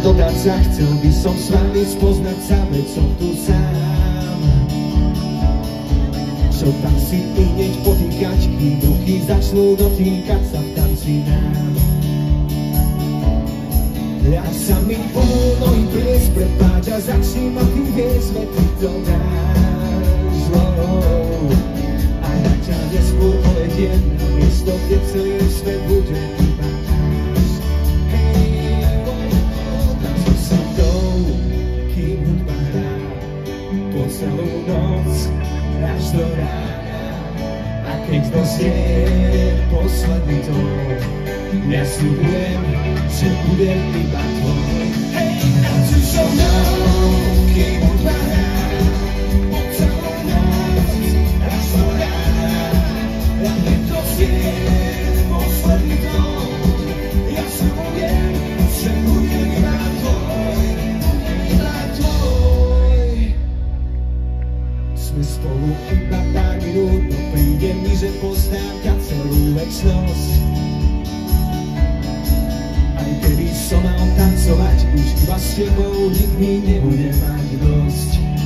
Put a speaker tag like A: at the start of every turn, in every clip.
A: dobrať sa, chcel by som s vami spoznať sa, veď som tu sám. Čo tam si hneď potýkať, kým ruky začnú dotýkať sa v tanci nám. Ja sa mi môj ples prepáča, začni ma ty viesť, veď ty to dáš. A ja ťa neskôr povediem na miesto, kde celý svet bude iba náš. Tancuj so mnou, kým hudba hrá, po celú noc až do rána. A keď dozrie posledný tón, ja sľubujem, že budem iba tvoj. Hej, tancuj so mnou, kým hudba hrá, po celú noc až do rána. A keď dozrie posledný tón, ja sľubujem, že budem iba tvoj, iba tvoj. Sme spolu iba pár minút, no príde mi, že poznám ťa celú večnosť. Aj keby som mal tancovať, už iba s tebou nikdy nebudem mať dosť.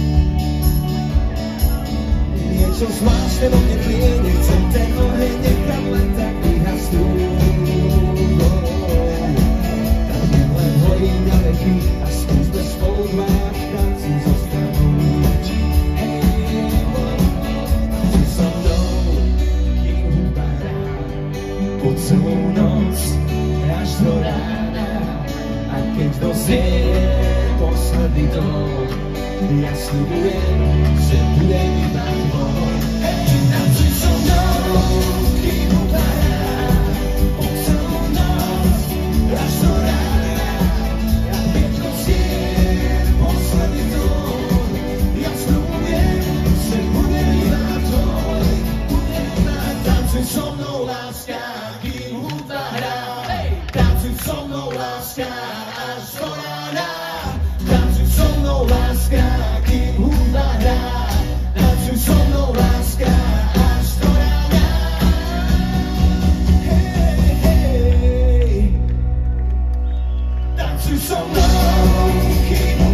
A: Niečo zvláštne vo mne tlie, nechcem ten oheň nechám len tak vyhasnúť. Tak len horí na veky a skúsme spolu dvaja v tanci zostanúť. Tancuj so mnou, kým hudba hrá, po celú noc až do rána. A keď dozrie posledný tón, ja sľubujem, že budem iba tvoj. Hej, tancuj so mnou, kým hudba hrá, po celú noc až do rána. A keď dozrie posledný tón, ja sľubujem, že budem iba tvoj. Budem iba, tancuj so mnou, láska, kým hudba hrá. Tancuj so mnou, láska, až do rána. Tancuj so mnou, láska, kým hudba hrá. Tancuj so mnou, láska, až do rána. Hej, hej. Tancuj so mnou, kým